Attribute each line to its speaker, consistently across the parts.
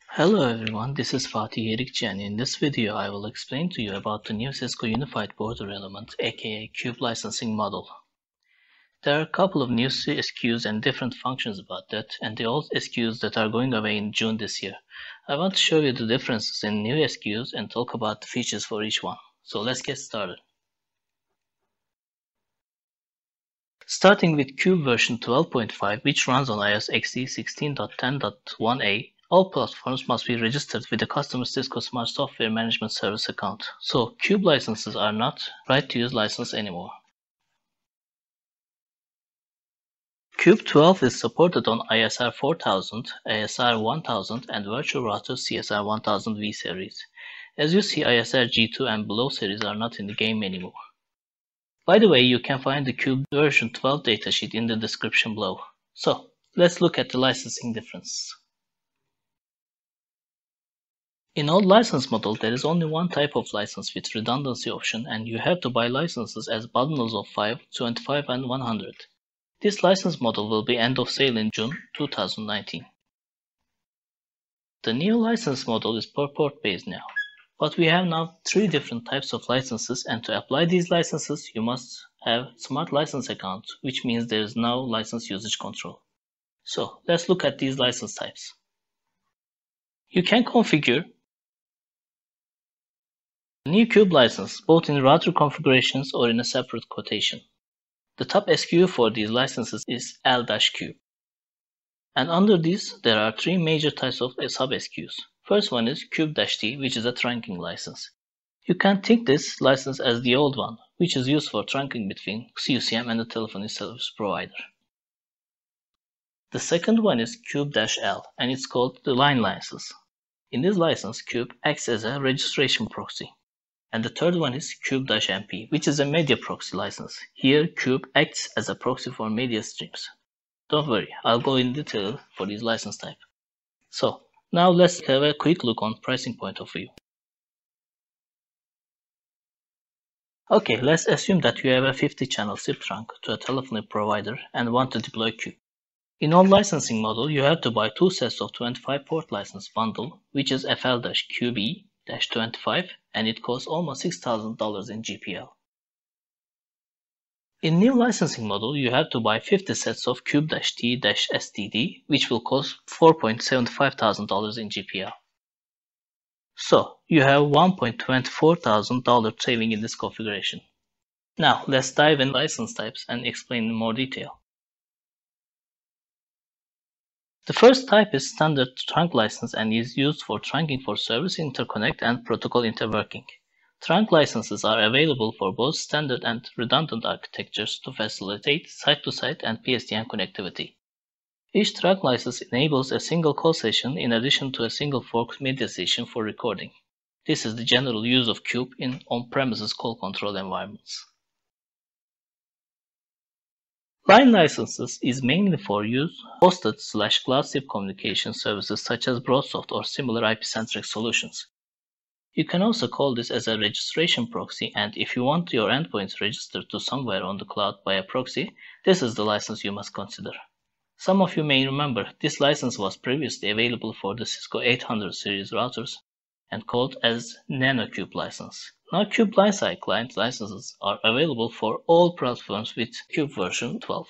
Speaker 1: Hello everyone, this is Fatih Erikci, and in this video I will explain to you about the new Cisco Unified Border Element aka Cube licensing model. There are a couple of new SKUs and different functions about that, and the old SKUs that are going away in June this year. I want to show you the differences in new SKUs and talk about the features for each one. So let's get started. Starting with Cube version 12.5, which runs on iOS XE 16.10.1a, all platforms must be registered with the customer Cisco Smart Software Management Service account, so Cube licenses are not right-to-use license anymore. Cube 12 is supported on ISR 4000, ASR 1000, and Virtual Router CSR 1000V series. As you see, ISR G2 and below series are not in the game anymore. By the way, you can find the Cube version 12 datasheet in the description below. So, let's look at the licensing differences. In old license model, there is only one type of license with redundancy option, and you have to buy licenses as bundles of 5, 25, and 100. This license model will be end of sale in June 2019. The new license model is per port based now. But we have now 3 different types of licenses, and to apply these licenses, you must have Smart License account, which means there is no license usage control. So, let's look at these license types. You can configure a new Cube license both in router configurations or in a separate quotation. The top SKU for these licenses is L-Cube. And under these, there are 3 major types of sub-SKUs. First one is Cube-T, which is a trunking license. You can think this license as the old one, which is used for trunking between CUCM and the telephony service provider. The second one is Cube-L, and it's called the line license. In this license, Cube acts as a registration proxy. And the third one is Cube-MP, which is a media proxy license. Here, Cube acts as a proxy for media streams. Don't worry, I'll go in detail for these license type. So, now let's have a quick look on pricing point of view. Okay, let's assume that you have a 50-channel SIP trunk to a telephony provider and want to deploy Cube. In old licensing model, you have to buy 2 sets of 25 port license bundle, which is FL-QB-25, and it costs almost $6,000 in GPL. In new licensing model, you have to buy 50 sets of Cube-T-STD, which will cost $4,750 in GPL. So, you have $1,24000 saving in this configuration. Now, let's dive in license types and explain in more detail. The first type is standard trunk license and is used for trunking for service interconnect and protocol interworking. Trunk licenses are available for both standard and redundant architectures to facilitate site-to-site and PSTN connectivity. Each trunk license enables a single call session in addition to a single fork media session for recording. This is the general use of Cube in on-premises call control environments. Line licenses is mainly for use hosted/cloud SIP communication services such as BroadSoft or similar IP-centric solutions. You can also call this as a registration proxy, and if you want your endpoints registered to somewhere on the cloud by a proxy, this is the license you must consider. Some of you may remember this license was previously available for the Cisco 800 series routers and called as NanoCube license. Now Cube line-side client licenses are available for all platforms with Cube version 12.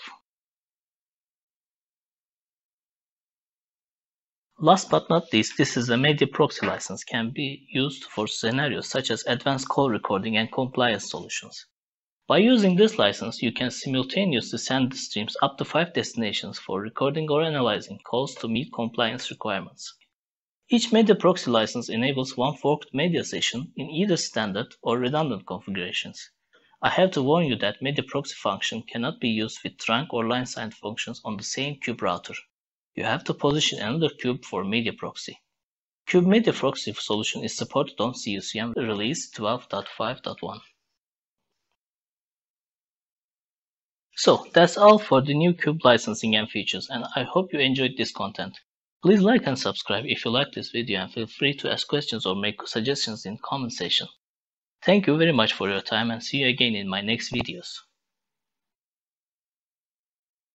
Speaker 1: Last but not least, this is a media proxy license, can be used for scenarios such as advanced call recording and compliance solutions. By using this license, you can simultaneously send the streams up to 5 destinations for recording or analyzing calls to meet compliance requirements. Each media proxy license enables one forked media session in either standard or redundant configurations. I have to warn you that media proxy function cannot be used with trunk or line-side functions on the same Cube router. You have to position another Cube for media proxy. Cube media proxy solution is supported on CUCM release 12.5.1. So that's all for the new Cube licensing and features, and I hope you enjoyed this content. Please like and subscribe if you like this video, and feel free to ask questions or make suggestions in comment section. Thank you very much for your time, and see you again in my next videos.